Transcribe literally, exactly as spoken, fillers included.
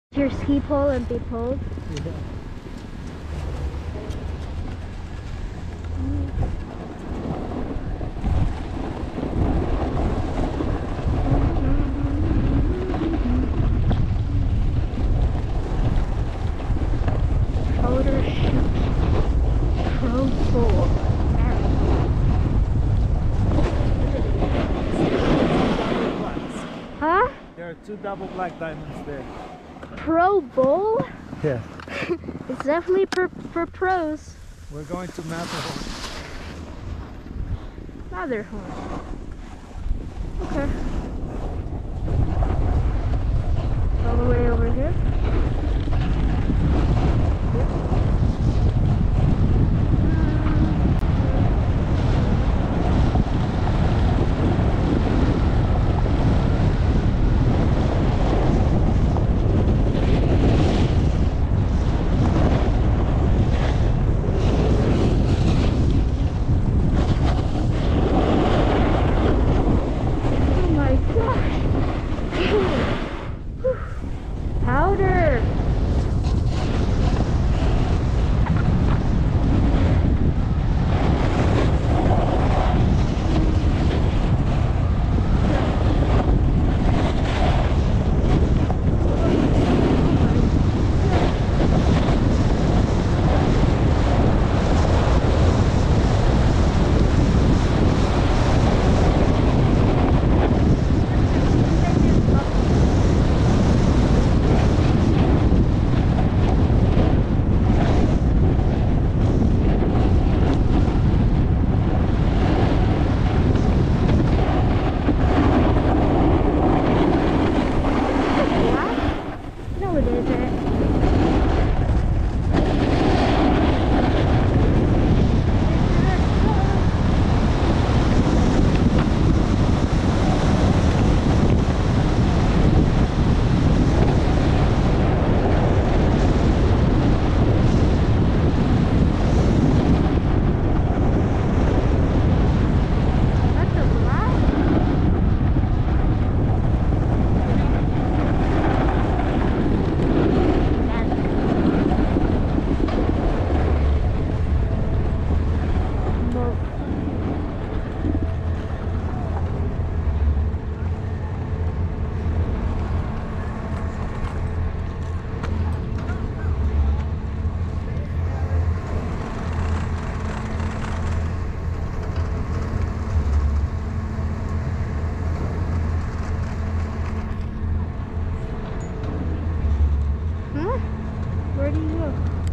Your ski pole and be pulled. Yeah. Photo shoot. Pro bowl. Huh? There are two double black diamonds there. Pro bowl? Yeah. It's definitely for, for pros. We're going to Matterhorn. Matterhorn. Okay. All the way over here. Powder! No, it isn't. Huh? Where do you go?